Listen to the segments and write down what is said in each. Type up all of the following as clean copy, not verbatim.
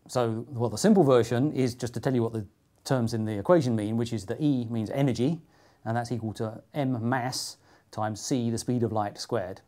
So, well, the simple version is just to tell you what the terms in the equation mean, which is that E means energy, and that's equal to m mass times c, the speed of light, squared.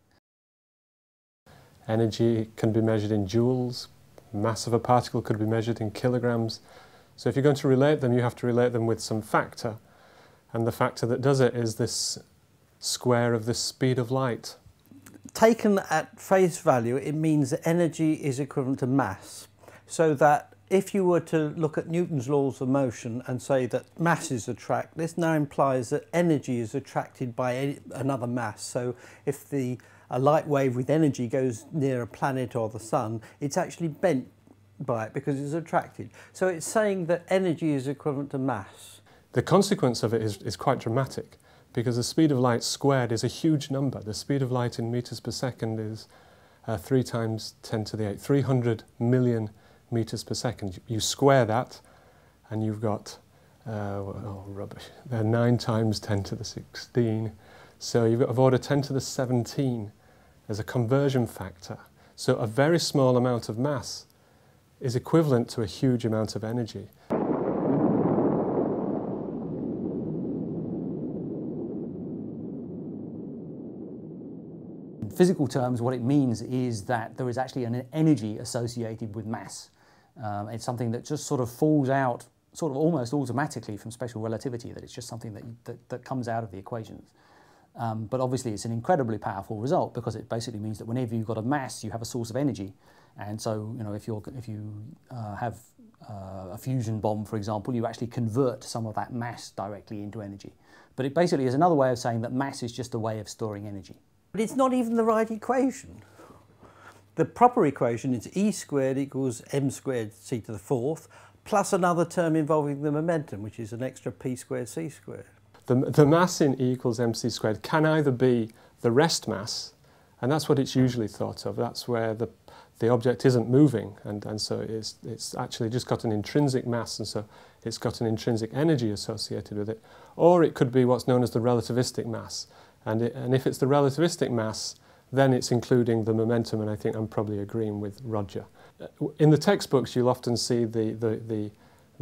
Energy can be measured in joules, mass of a particle could be measured in kilograms. So if you're going to relate them, you have to relate them with some factor, and the factor that does it is this square of the speed of light. Taken at face value, it means that energy is equivalent to mass. So that if you were to look at Newton's laws of motion and say that masses attract, this now implies that energy is attracted by another mass. So if a light wave with energy goes near a planet or the sun, it's actually bent by it because it's attracted. So it's saying that energy is equivalent to mass. The consequence of it is quite dramatic, because the speed of light squared is a huge number. The speed of light in meters per second is 3 times 10 to the 8, 300 million meters per second. You square that and you've got, oh rubbish, 9 times 10 to the 16. So you've got of order 10 to the 17 as a conversion factor. So a very small amount of mass is equivalent to a huge amount of energy. In physical terms, what it means is that there is actually an energy associated with mass. It's something that just sort of falls out sort of almost automatically from special relativity, that it's just something that comes out of the equations. But obviously it's an incredibly powerful result, because it basically means that whenever you've got a mass, you have a source of energy. And so, you know, if you have a fusion bomb, for example, you actually convert some of that mass directly into energy. But it basically is another way of saying that mass is just a way of storing energy. But it's not even the right equation. The proper equation is E squared equals m squared c to the 4th, plus another term involving the momentum, which is an extra p squared c squared. The mass in E equals mc squared can either be the rest mass, and that's what it's usually thought of. That's where the object isn't moving, and so it's actually just got an intrinsic mass, and so it's got an intrinsic energy associated with it. Or it could be what's known as the relativistic mass, and if it's the relativistic mass, then it's including the momentum, and I think I'm probably agreeing with Roger. In the textbooks, you'll often see the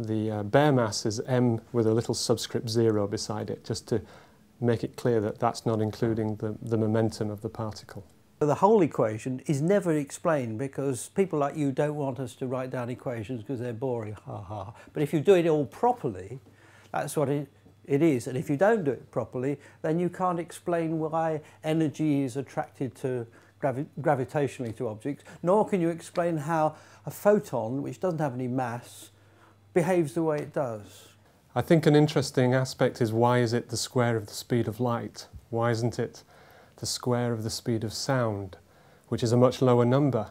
bare mass is m with a little subscript 0 beside it, just to make it clear that that's not including the momentum of the particle. The whole equation is never explained, because people like you don't want us to write down equations because they're boring, ha ha. But if you do it all properly, that's what it is. And if you don't do it properly, then you can't explain why energy is attracted to gravitationally to objects, nor can you explain how a photon, which doesn't have any mass, behaves the way it does. I think an interesting aspect is, why is it the square of the speed of light? Why isn't it the square of the speed of sound, which is a much lower number?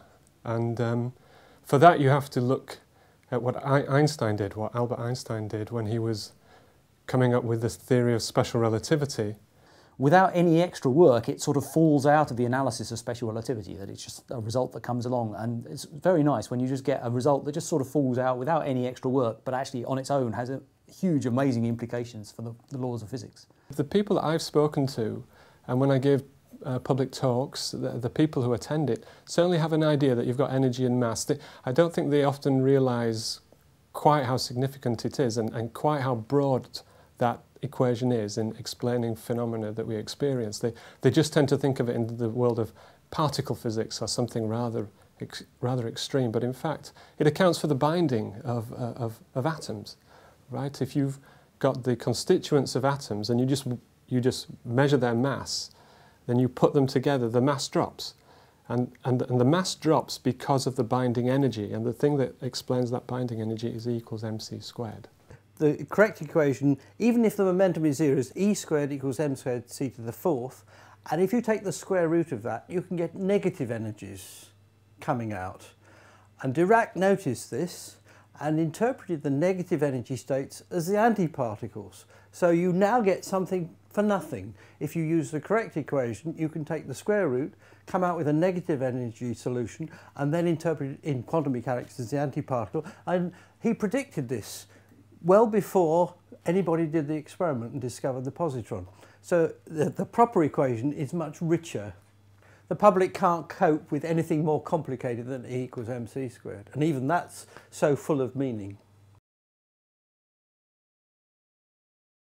And for that you have to look at what Einstein did, what Albert Einstein did when he was coming up with this theory of special relativity. Without any extra work, it sort of falls out of the analysis of special relativity, that it's just a result that comes along. And it's very nice when you just get a result that just sort of falls out without any extra work, but actually on its own has huge, amazing implications for the laws of physics. The people that I've spoken to, and when I give public talks, the people who attend it certainly have an idea that you've got energy and mass. I don't think they often realise quite how significant it is, and quite how broad that equation is in explaining phenomena that we experience. They just tend to think of it in the world of particle physics or something rather extreme, but in fact it accounts for the binding of atoms, right? If you've got the constituents of atoms and you just measure their mass, then you put them together, the mass drops. And the mass drops because of the binding energy, and the thing that explains that binding energy is E equals mc squared. The correct equation, even if the momentum is 0, is E squared equals m squared c to the 4th, and if you take the square root of that, you can get negative energies coming out. And Dirac noticed this and interpreted the negative energy states as the antiparticles. So you now get something for nothing. If you use the correct equation, you can take the square root, come out with a negative energy solution, and then interpret it in quantum mechanics as the antiparticle. And he predicted this well before anybody did the experiment and discovered the positron. So the proper equation is much richer the public can't cope with anything more complicated than E equals mc². And even that's so full of meaning.